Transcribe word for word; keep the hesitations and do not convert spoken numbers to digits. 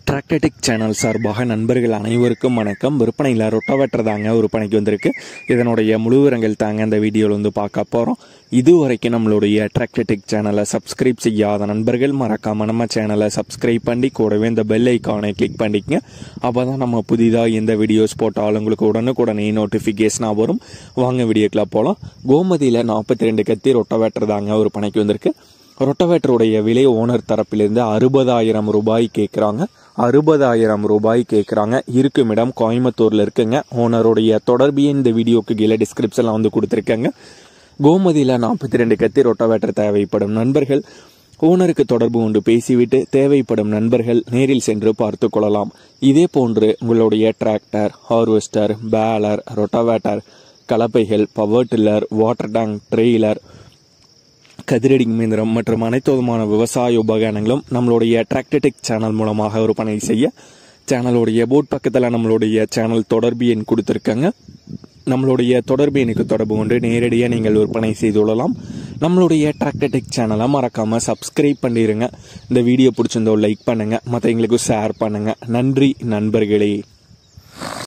Tractor Tech channel சார்பாக நண்பர்கள் அனைவருக்கும் வணக்கம். விற்பனையில் ரொட்டவேட்டர் தாங்க விற்பனைக்கு வந்திருக்கு. இதனுடைய முழு விவரங்கள் தாங்க இந்த வீடியோவில் வந்து பார்க்க போகிறோம். இதுவரைக்கும் நம்மளுடைய டிராக்டர்டெக் சேனலை சப்ஸ்கிரைப் செய்யாத நண்பர்கள் மறக்காம நம்ம சேனலை சப்ஸ்கிரைப் பண்ணி கூடவே இந்த பெல் ஐக்கானை கிளிக் பண்ணிக்கங்க. அப்போ தான் நம்ம புதிதாக எந்த வீடியோஸ் போட்டாலும் உங்களுக்கு உடனுக்குடனே நோட்டிஃபிகேஷனாக வரும். வாங்க வீடியோக்குள்ள போகலாம். கோமதியில் நாற்பத்தி ரெண்டு கத்தி ரொட்டவேட்டர் தாங்க விற்பனைக்கு வந்திருக்கு. ரொட்டவேட்டருடைய விலை ஓனர் தரப்பிலிருந்து அறுபதாயிரம் ரூபாய் கேட்குறாங்க. அறுபதாயிரம் ரூபாய் கேட்குறாங்க. இருக்கும் இடம் கோயம்புத்தூரில் இருக்குங்க. ஓனருடைய தொடர்பு இந்த வீடியோக்கு கீழே டிஸ்கிரிப்ஷனில் வந்து கொடுத்துருக்கேங்க. கோமதியில் நாற்பத்தி ரெண்டு கத்தி ரொட்டவேட்டர் தேவைப்படும் நண்பர்கள் ஓனருக்கு தொடர்பு கொண்டு பேசிவிட்டு தேவைப்படும் நண்பர்கள் நேரில் சென்று பார்த்து கொள்ளலாம். இதே போன்று உங்களுடைய டிராக்டர், ஹார்வெஸ்டர், பேலர், ரொட்டவேட்டர், கலப்பைகள், power tiller, water tank, trailer, கதிரடிங் இயந்திரம் மற்றும் அனைத்து விதமான விவசாய உபகரணங்களும் நம்மளுடைய டிராக்டர்டெக் சேனல் மூலமாக விற்பனை செய்ய சேனலுடைய போர்ட் பக்கத்தில் நம்மளுடைய சேனல் தொடர்பு எண் கொடுத்துருக்காங்க. நம்மளுடைய தொடர்பு எண்ணுக்கு தொடர்பு கொண்டு நேரடியாக நீங்கள் விற்பனை செய்து கொள்ளலாம். நம்மளுடைய டிராக்டர்டெக் சேனலை மறக்காம சப்ஸ்கிரைப் பண்ணிடுங்க. இந்த வீடியோ பிடிச்சிருந்தோ லைக் பண்ணுங்க, மற்றவங்களுக்கு ஷேர் பண்ணுங்க. நன்றி நண்பர்களே.